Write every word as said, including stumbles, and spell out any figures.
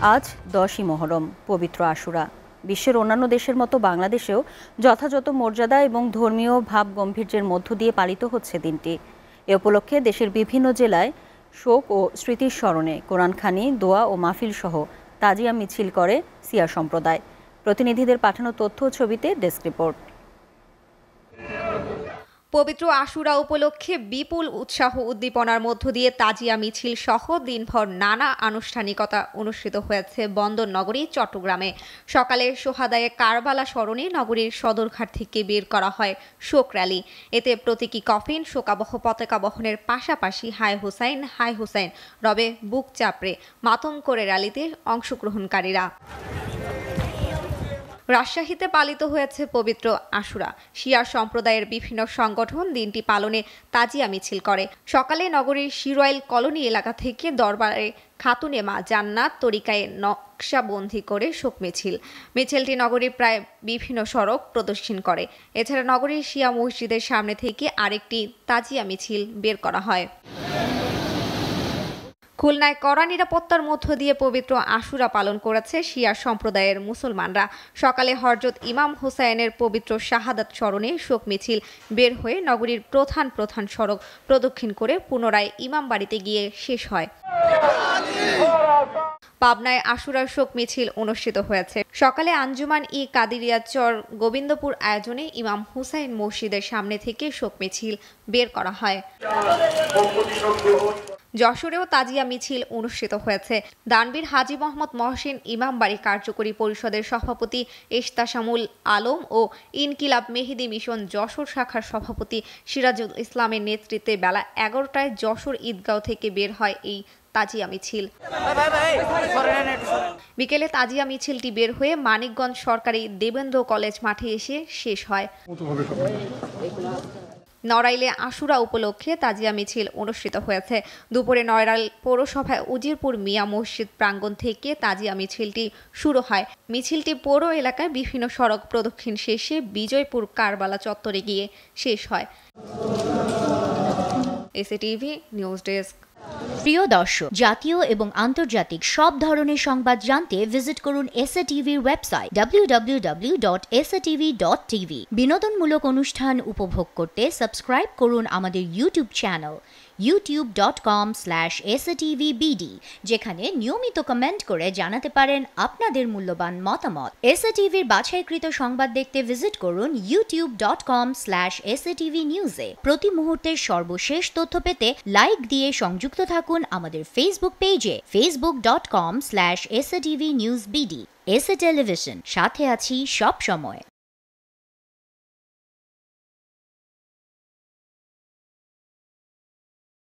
আজ দশই মহরম, পবিত্র আশুরা। বিশ্বের অন্যান্য দেশের মতো বাংলাদেশেও যথাযথ মর্যাদা এবং ধর্মীয় ভাব গম্ভীর্যের মধ্য দিয়ে পালিত হচ্ছে দিনটি। এ উপলক্ষে দেশের বিভিন্ন জেলায় শোক ও স্মৃতির স্মরণে কোরআনখানি, দোয়া ও মাহফিল সহ তাজিয়া মিছিল করে শিয়া সম্প্রদায়। প্রতিনিধিদের পাঠানো তথ্য ও ছবিতে ডেস্ক রিপোর্ট। পবিত্র আশুরা উপলক্ষে বিপুল উৎসাহ উদ্দীপনার মধ্য দিয়ে তাজিয়া মিছিল সহ দিনভর নানা আনুষ্ঠানিকতা অনুষ্ঠিত হয়েছে বন্দর নগরী চট্টগ্রামে। সকালে সোহাদায়ে কারবালা স্মরণে নগরীর সদরঘাট থেকে বের করা হয় শোক র্যালি। এতে প্রতীকী কফিন, শোকাবহ পতাকা বহনের পাশাপাশি হায় হুসাইন হায় হুসাইন রবে বুক চাপড়ে মাতম করে র্যালিতে অংশগ্রহণকারীরা। রাজশাহীতে পালিত হয়েছে পবিত্র আশুরা। শিয়া সম্প্রদায়ের বিভিন্ন সংগঠন দিনটি পালনে তাজিয়া মিছিল করে। সকালে নগরীর শিরোয়াইল কলোনি এলাকা থেকে দরবারে খাতুনে মা জান্নাত তরিকায় নকশাবন্দি করে শোক মিছিল। মিছিলটি নগরীর প্রায় বিভিন্ন সড়ক প্রদক্ষিণ করে। এছাড়া নগরীর শিয়া মসজিদের সামনে থেকে আরেকটি তাজিয়া মিছিল বের করা হয়। খুলনায় কড়া নিরাপত্তার মধ্য দিয়ে পবিত্র আশুরা পালন করেছে শিয়া সম্প্রদায়ের মুসলমানরা। সকালে হযরত ইমাম হুসাইনের পবিত্র শাহাদাত স্মরণে শোক মিছিল বের হয়ে নগরীর প্রধান প্রধান সড়ক প্রদক্ষিণ করে পুনরায় ইমাম বাড়িতে গিয়ে শেষ হয়। পাবনায় আশুরার শোক মিছিল অনুষ্ঠিত হয়েছে। সকালে আঞ্জুমান ই কাদিরিয়া চর গোবিন্দপুর আয়োজনে ইমাম হুসাইন মসজিদের সামনে থেকে শোক মিছিল বের করা হয়। যশোরেও তাজিয়া মিছিল অনুষ্ঠিত হয়েছে। দানবীর হাজী মোহাম্মদ মহসিন ইমামবাড়ি কার্যকরী পরিষদের সভাপতি ইশতাশামুল আলম ও ইনকিলাব মেহেদি মিশন যশোর শাখার সভাপতি সিরাজুল ইসলামের নেতৃত্বে বেলা এগারোটায় যশোর ঈদগাঁও থেকে বের হয় এই তাজিয়া মিছিল। বিকেলে তাজিয়া মিছিলটি বের হয়ে মানিকগঞ্জ সরকারি দেবেন্দ্র কলেজ মাঠে এসে শেষ হয়। নড়াইলে আশুরা উপলক্ষে তাজিয়া মিছিল অনুষ্ঠিত হয়েছে। দুপুরে নড়াইল পৌরসভায় উজিরপুর মিয়া মসজিদ প্রাঙ্গণ থেকে তাজিয়া মিছিলটি শুরু হয়। মিছিলটি পৌর এলাকায় বিভিন্ন সড়ক প্রদক্ষিণ শেষে বিজয়পুর কারবালা চত্বরে গিয়ে শেষ হয়। SATV news desk. প্রিয় দর্শক, জাতীয় এবং আন্তর্জাতিক সব ধরনের সংবাদ জানতে ভিজিট করুন এসএটিভির website W W W dot S A T V dot TV. বিনোদনমূলক অনুষ্ঠান উপভোগ করতে সাবস্ক্রাইব করুন আমাদের YouTube channel YouTube dot com slash S A T V B D, যেখানে নিয়মিত কমেন্ট করে জানাতে পারেন আপনাদের মূল্যবান মতামত। এসএটিভির বাছাইকৃত সংবাদ দেখতে ভিজিট করুন YouTube dot com slash S A T V নিউজে। প্রতি মুহূর্তের সর্বশেষ তথ্য পেতে লাইক দিয়ে সংযুক্ত থাকুন আমাদের ফেসবুক পেজে Facebook dot com slash S A T V news BD. S A television, সাথে আছি সব সময়।